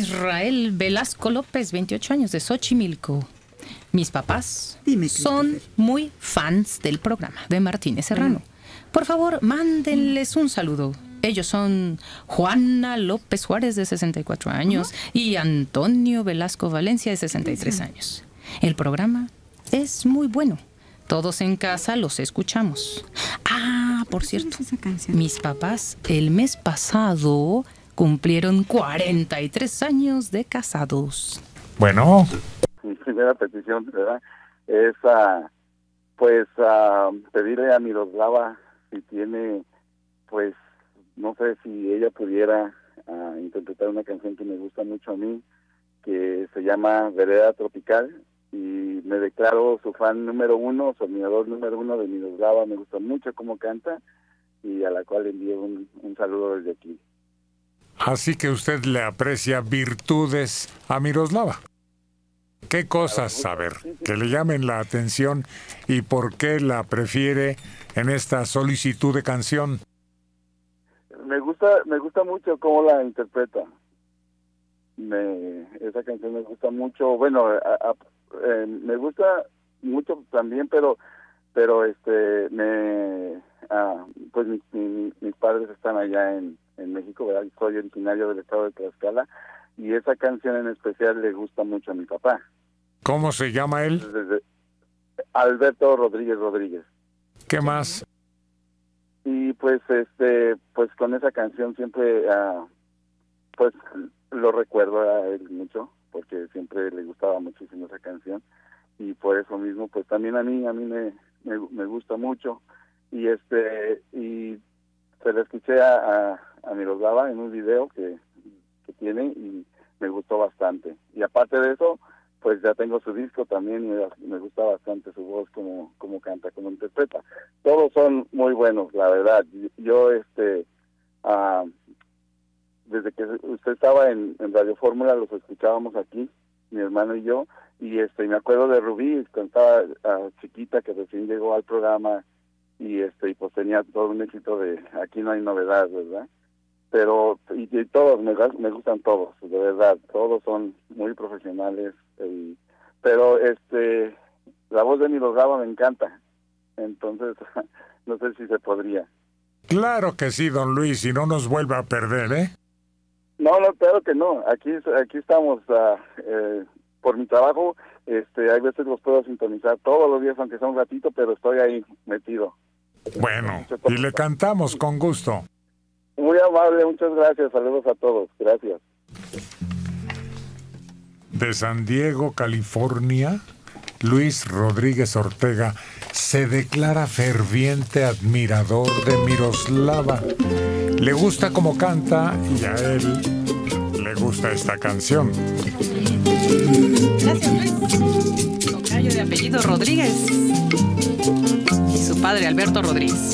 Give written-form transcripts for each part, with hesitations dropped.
Israel Velasco López, 28 años, de Xochimilco. Mis papás son muy fans del programa de Martínez Serrano. Por favor, mándenles un saludo. Ellos son Juana López Juárez, de 64 años, y Antonio Velasco Valencia, de 63 años. El programa es muy bueno. Todos en casa los escuchamos. Ah, por cierto, mis papás el mes pasado cumplieron 43 años de casados. Bueno. Mi primera petición, ¿verdad? Es, pedirle a Miroslava si tiene, pues, no sé si ella pudiera interpretar una canción que me gusta mucho a mí, que se llama Vereda Tropical, y me declaro su fan número uno, su admirador número uno de Miroslava. Me gusta mucho cómo canta, y a la cual le envío un saludo desde aquí. Así que usted le aprecia virtudes a Miroslava. ¿Qué cosas, a ver, que le llamen la atención y por qué la prefiere en esta solicitud de canción? Me gusta mucho cómo la interpreta. Esa canción me gusta mucho. Bueno, me gusta mucho también, pero pues mis padres están allá en México, ¿verdad? Soy originario del estado de Tlaxcala, y esa canción en especial le gusta mucho a mi papá. ¿Cómo se llama él? Alberto Rodríguez. ¿Qué más? Y pues con esa canción siempre pues lo recuerdo a él mucho, porque siempre le gustaba muchísimo esa canción, y por eso mismo pues también a mí me gusta mucho, y se la escuché a Miroslava en un video que tiene, y me gustó bastante. Y aparte de eso, pues ya tengo su disco también, y me gusta bastante su voz, como canta, como interpreta. Todos son muy buenos, la verdad. Yo desde que usted estaba en Radio Fórmula, los escuchábamos aquí, mi hermano y yo, y me acuerdo de Rubí, cuando estaba chiquita, que recién llegó al programa, y pues tenía todo un éxito de Aquí no hay novedad, ¿verdad? Pero y todos me gustan todos, de verdad, todos son muy profesionales, pero la voz de Miroslava me encanta, entonces no sé si se podría. Claro que sí, don Luis, y no nos vuelva a perder, ¿eh? No, claro que no, aquí estamos, por mi trabajo, hay veces los puedo sintonizar todos los días, aunque sea un ratito, pero estoy ahí metido. Bueno, y le cantamos con gusto. Muy amable, muchas gracias, saludos a todos, gracias. De San Diego, California, Luis Rodríguez Ortega se declara ferviente admirador de Miroslava. Le gusta cómo canta y a él le gusta esta canción. Gracias, Luis. Tocayo de apellido Rodríguez. Y su padre, Alberto Rodríguez.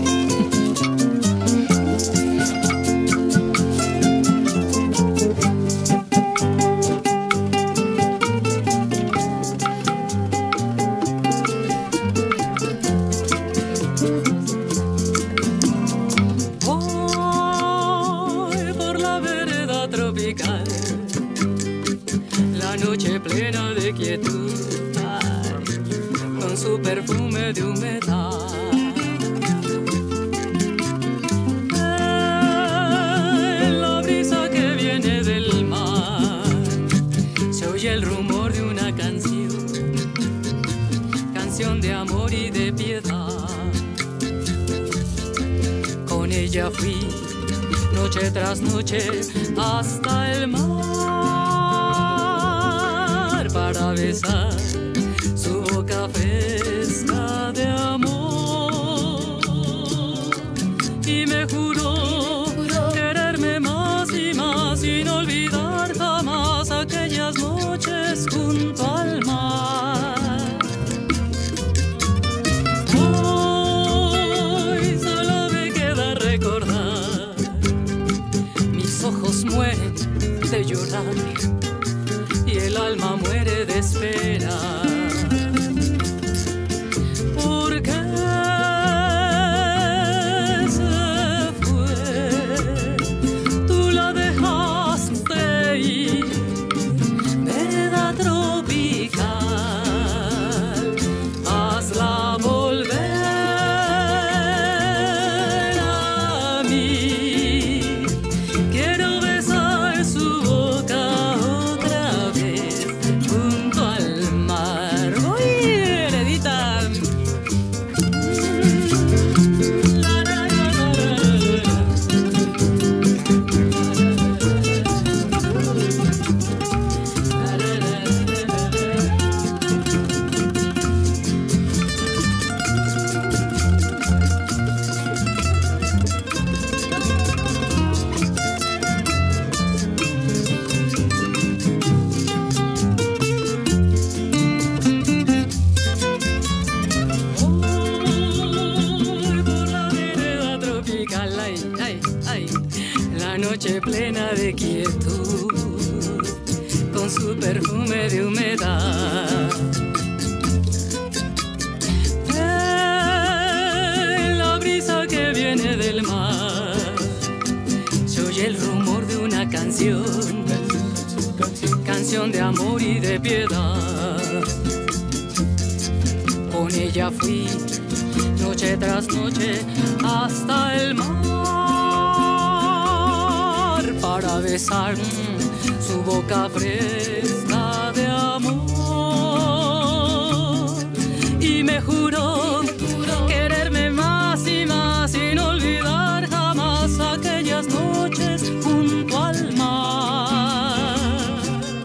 La noche plena de quietud, con su perfume de humedad. En la brisa que viene del mar se oye el rumor de una canción de amor y de piedad. Con ella fui noche tras noche hasta el mar para besar su boca fresca de amor, y me juró quererme más y más, sin olvidar jamás aquellas noches junto al mar. Hoy solo me queda recordar, mis ojos mueren de llorar y el alma muere de esperar. ¿Por qué se fue? Tú la dejaste ir con su perfume de humedad. La brisa que viene del mar, se oye el rumor de una canción, canción de amor y de piedad. Con ella fui noche tras noche hasta el mar para besar su boca fresca de amor. Y me juró quererme más y más, sin olvidar jamás aquellas noches junto al mar.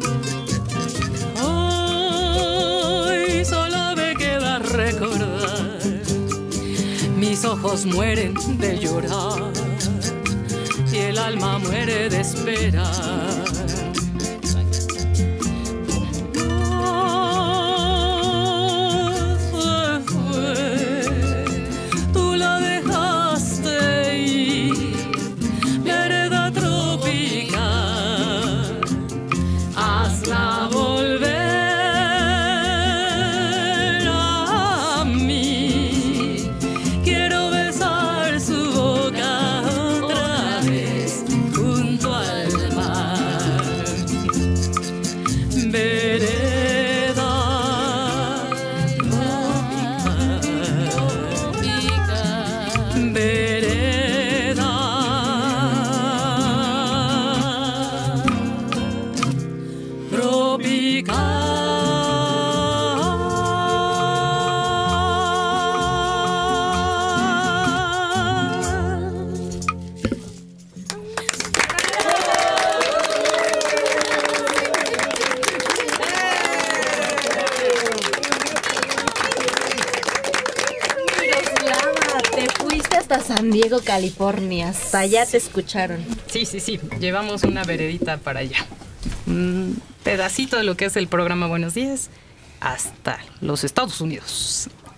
Hoy solo me queda recordar, mis ojos mueren de llorar y el alma muere de esperar. Tú la dejaste ir, vereda tropical, hazla volver a mí. Quiero besar su boca otra vez junto al mar. Vereda tropical, vereda tropical. Miroslava, te fuiste hasta San Diego, California. Hasta allá te escucharon. Sí, llevamos una veredita para allá. Un pedacito de lo que es el programa Buenos Días hasta los Estados Unidos.